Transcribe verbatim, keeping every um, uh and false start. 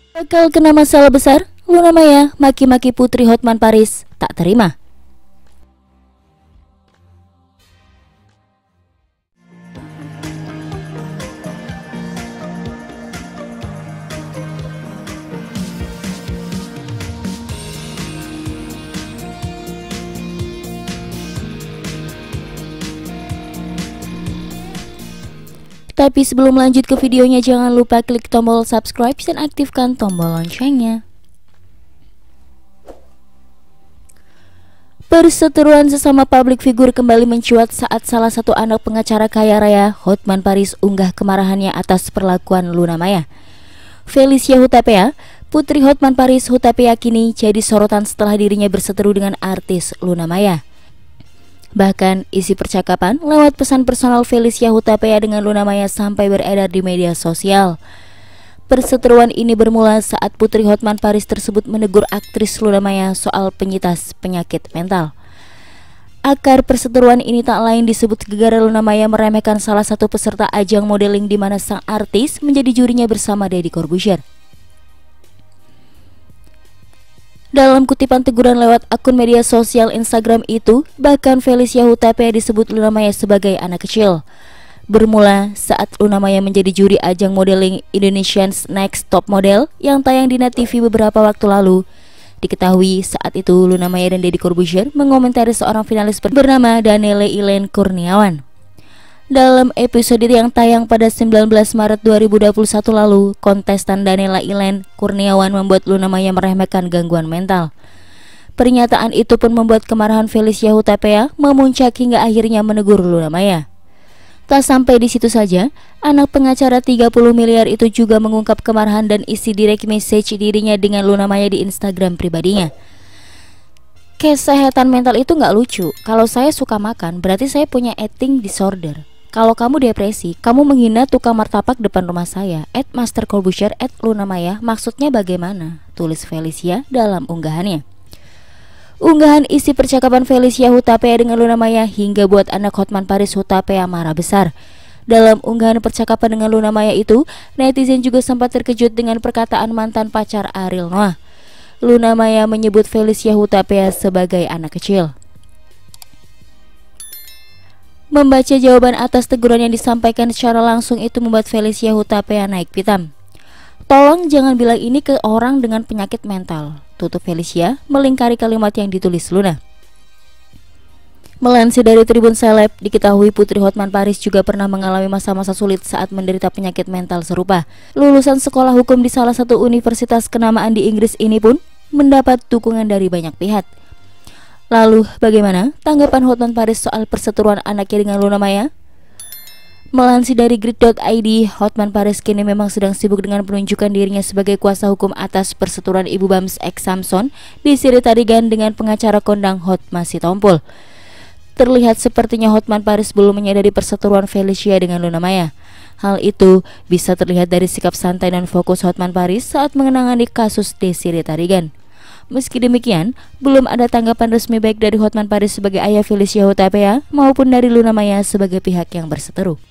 Bakal kena masalah besar? Luna Maya maki-maki Putri Hotman Paris tak terima. Tapi sebelum lanjut ke videonya, jangan lupa klik tombol subscribe dan aktifkan tombol loncengnya. Perseteruan sesama publik figur kembali mencuat saat salah satu anak pengacara kaya raya, Hotman Paris, unggah kemarahannya atas perlakuan Luna Maya. Felicia Hutapea, putri Hotman Paris Hutapea, kini jadi sorotan setelah dirinya berseteru dengan artis Luna Maya. Bahkan isi percakapan lewat pesan personal Felicia Hutapea dengan Luna Maya sampai beredar di media sosial. Perseteruan ini bermula saat putri Hotman Paris tersebut menegur aktris Luna Maya soal penyitas penyakit mental. Akar perseteruan ini tak lain disebut gegara Luna Maya meremehkan salah satu peserta ajang modeling di mana sang artis menjadi jurinya bersama Deddy Corbuzier. Dalam kutipan teguran lewat akun media sosial Instagram itu, bahkan Felicia Hutapea disebut Luna Maya sebagai anak kecil. Bermula saat Luna Maya menjadi juri ajang modeling Indonesia's Next Top Model yang tayang di Net T V beberapa waktu lalu. Diketahui saat itu Luna Maya dan Deddy Corbuzier mengomentari seorang finalis bernama Danelle Elaine Kurniawan. Dalam episode yang tayang pada sembilan belas Maret dua ribu dua puluh satu lalu, kontestan Danelle Elaine Kurniawan membuat Luna Maya meremehkan gangguan mental. Pernyataan itu pun membuat kemarahan Felicia Hutapea memuncak hingga akhirnya menegur Luna Maya. Tak sampai di situ saja, anak pengacara tiga puluh miliar itu juga mengungkap kemarahan dan isi direct message dirinya dengan Luna Maya di Instagram pribadinya. Kesehatan mental itu nggak lucu. Kalau saya suka makan, berarti saya punya eating disorder. Kalau kamu depresi, kamu menghina tukang martabak depan rumah saya. At Master Corbuzier, at Luna Maya, maksudnya bagaimana? Tulis Felicia dalam unggahannya. Unggahan isi percakapan Felicia Hutapea dengan Luna Maya hingga buat anak Hotman Paris Hutapea marah besar. Dalam unggahan percakapan dengan Luna Maya itu, netizen juga sempat terkejut dengan perkataan mantan pacar Ariel Noah. Luna Maya menyebut Felicia Hutapea sebagai anak kecil. Membaca jawaban atas teguran yang disampaikan secara langsung itu membuat Felicia Hutapea naik pitam. Tolong jangan bilang ini ke orang dengan penyakit mental, tutup Felicia melingkari kalimat yang ditulis Luna. Melansir dari Tribun Seleb, diketahui putri Hotman Paris juga pernah mengalami masa-masa sulit saat menderita penyakit mental serupa. Lulusan sekolah hukum di salah satu universitas kenamaan di Inggris ini pun mendapat dukungan dari banyak pihak. Lalu bagaimana tanggapan Hotman Paris soal perseteruan anaknya dengan Luna Maya? Melansir dari grid dot i d, Hotman Paris kini memang sedang sibuk dengan penunjukan dirinya sebagai kuasa hukum atas perseteruan Ibu Bams X Samson di Siri Tarigan dengan pengacara kondang Hotma Sitompul. Terlihat sepertinya Hotman Paris belum menyadari perseteruan Felicia dengan Luna Maya. Hal itu bisa terlihat dari sikap santai dan fokus Hotman Paris saat mengenangani kasus Desiree Tarigan. Meski demikian, belum ada tanggapan resmi baik dari Hotman Paris sebagai ayah Felicia Hutapea maupun dari Luna Maya sebagai pihak yang berseteru.